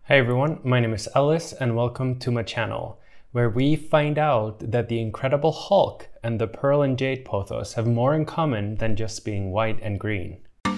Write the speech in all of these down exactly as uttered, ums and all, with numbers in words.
Hey everyone, my name is Elis and welcome to my channel, where we find out that the Incredible Hulk and the Pearl and Jade Pothos have more in common than just being white and green.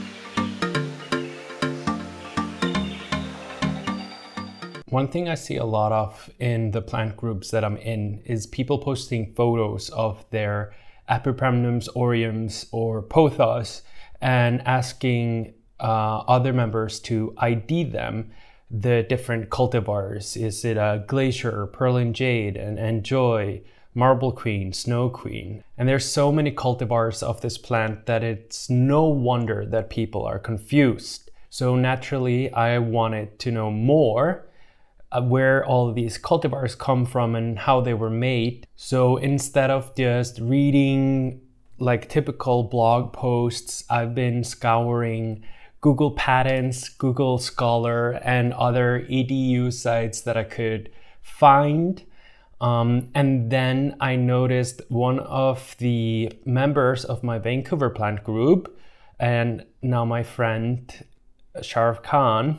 One thing I see a lot of in the plant groups that I'm in is people posting photos of their Epipremnums, E.aureums, or Pothos and asking uh, other members to I D them the different cultivars. Is it a Glacier, Pearl and Jade, and Enjoy, Marble Queen, Snow Queen? And there's so many cultivars of this plant that it's no wonder that people are confused. So naturally, I wanted to know more where all of these cultivars come from and how they were made. So instead of just reading like typical blog posts, I've been scouring Google Patents, Google Scholar, and other E D U sites that I could find. Um, and then I noticed one of the members of my Vancouver plant group, and now my friend Sharif Khan,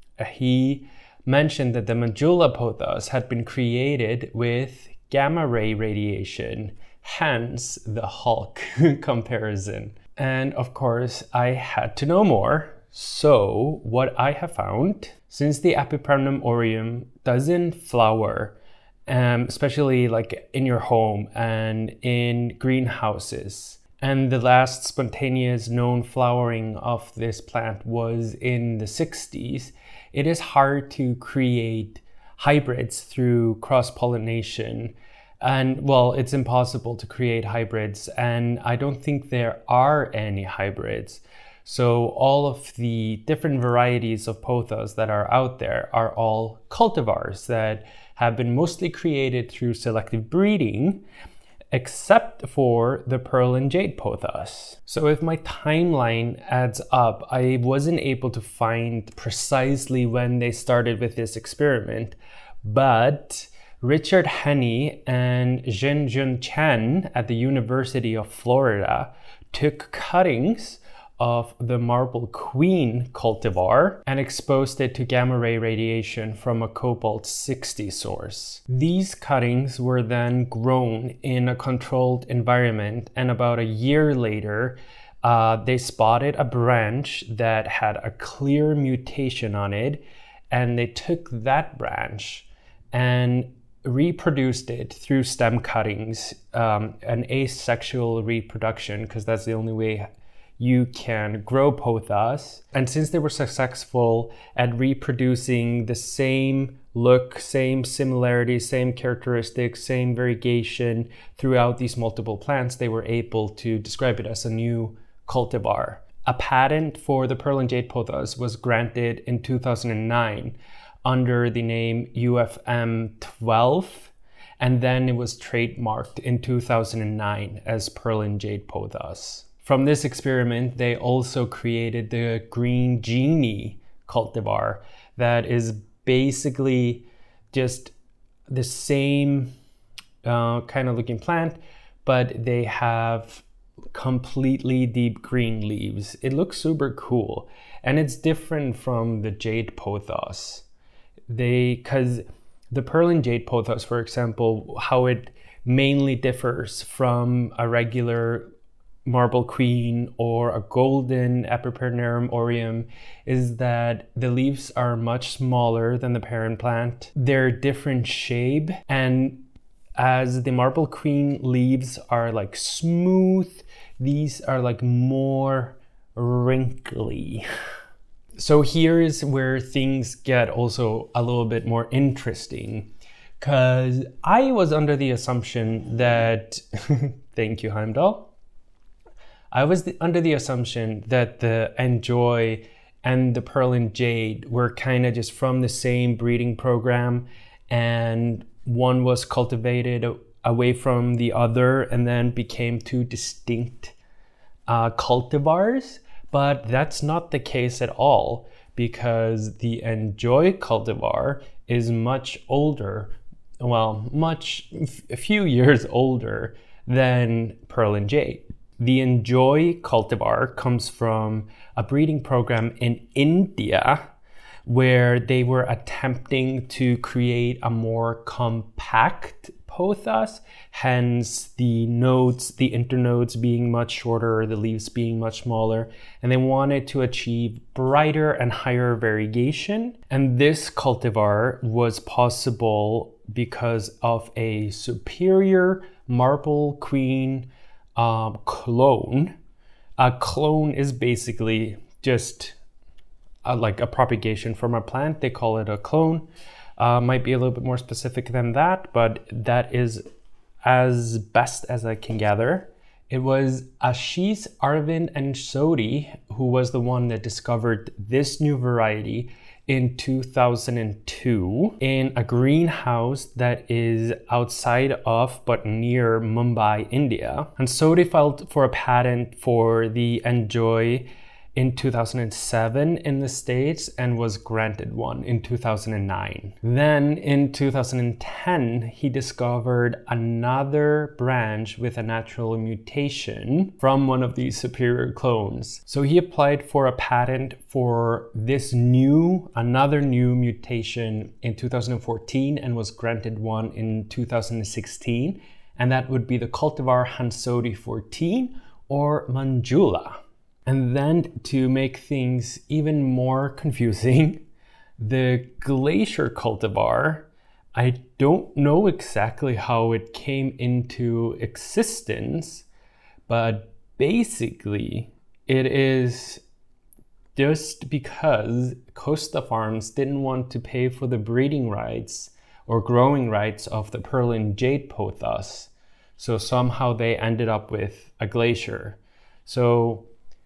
he mentioned that the Manjula Potohos had been created with gamma ray radiation, hence the Hulk comparison. And of course, I had to know more. So what I have found, since the Epipremnum E.aureum doesn't flower, um, especially like in your home and in greenhouses, and the last spontaneous known flowering of this plant was in the sixties, it is hard to create hybrids through cross-pollination. And well, it's impossible to create hybrids, and I don't think there are any hybrids. So all of the different varieties of pothos that are out there are all cultivars that have been mostly created through selective breeding, except for the Pearl and Jade Pothos. So if my timeline adds up, I wasn't able to find precisely when they started with this experiment, but Richard Henny and Jianjun Chen at the University of Florida took cuttings of the Marble Queen cultivar and exposed it to gamma ray radiation from a cobalt sixty source. These cuttings were then grown in a controlled environment, and about a year later, uh, they spotted a branch that had a clear mutation on it, and they took that branch and reproduced it through stem cuttings, um, an asexual reproduction, because that's the only way you can grow pothos. And since they were successful at reproducing the same look, same similarities, same characteristics, same variegation throughout these multiple plants, they were able to describe it as a new cultivar. A patent for the Pearl and Jade Pothos was granted in two thousand nine under the name U F M twelve, and then it was trademarked in two thousand nine as Pearl and Jade Pothos. From this experiment, they also created the Green Geenie cultivar that is basically just the same uh, kind of looking plant, but they have completely deep green leaves. It looks super cool, and it's different from the Jade Pothos. They, because the Pearl and Jade Pothos, for example, how it mainly differs from a regular Marble Queen or a golden Epipremnum E.aureum is that the leaves are much smaller than the parent plant. They're different shape, and as the Marble Queen leaves are like smooth, these are like more wrinkly. So here is where things get also a little bit more interesting, because I was under the assumption that, thank you Heimdall, I was the, under the assumption that the Enjoy and the Pearl and Jade were kind of just from the same breeding program, and one was cultivated away from the other and then became two distinct uh, cultivars. But that's not the case at all, because the Enjoy cultivar is much older, well, much, a few years older than Pearl and Jade. The Enjoy cultivar comes from a breeding program in India where they were attempting to create a more compact pothos, hence the nodes, the internodes being much shorter, the leaves being much smaller, and they wanted to achieve brighter and higher variegation. And this cultivar was possible because of a superior Marble Queen um, clone. A clone is basically just a, like a propagation from a plant. They call it a clone. Uh, might be a little bit more specific than that, but that is as best as I can gather. It was Ashish Arvind Hansoti who was the one that discovered this new variety in two thousand two in a greenhouse that is outside of but near Mumbai, India. Hansoti filed for a patent for the Enjoy in two thousand seven in the States and was granted one in two thousand nine. Then in two thousand ten, he discovered another branch with a natural mutation from one of these superior clones. So he applied for a patent for this new, another new mutation in two thousand fourteen and was granted one in two thousand sixteen. And that would be the cultivar Hansoti fourteen or Manjula. And then to make things even more confusing, the glacier cultivar, I don't know exactly how it came into existence, but basically it is just because Costa Farms didn't want to pay for the breeding rights or growing rights of the Pearls and Jade Pothos. So somehow they ended up with a glacier. So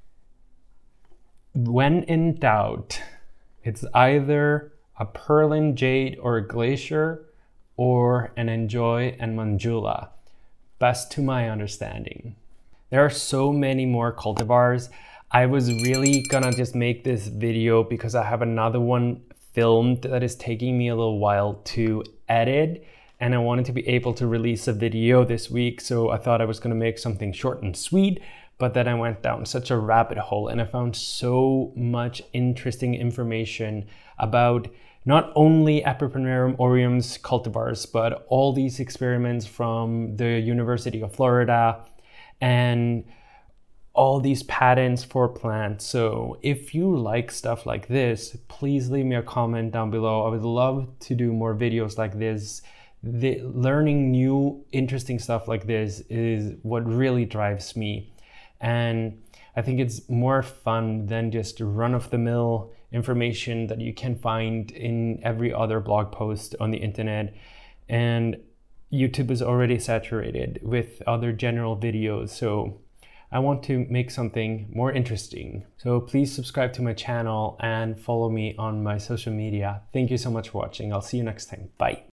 when in doubt, it's either a Pearl and Jade or a glacier or an Enjoy and Manjula, best to my understanding. There are so many more cultivars. I was really gonna just make this video because I have another one filmed that is taking me a little while to edit, and I wanted to be able to release a video this week, so I thought I was gonna make something short and sweet. But then I went down such a rabbit hole and I found so much interesting information about not only Epipremnum E.aureum's cultivars, but all these experiments from the University of Florida and all these patents for plants. So if you like stuff like this, please leave me a comment down below. I would love to do more videos like this. The, learning new interesting stuff like this is what really drives me. And I think it's more fun than just run-of-the-mill information that you can find in every other blog post on the internet. And YouTube is already saturated with other general videos. So I want to make something more interesting. So please subscribe to my channel and follow me on my social media. Thank you so much for watching. I'll see you next time. Bye.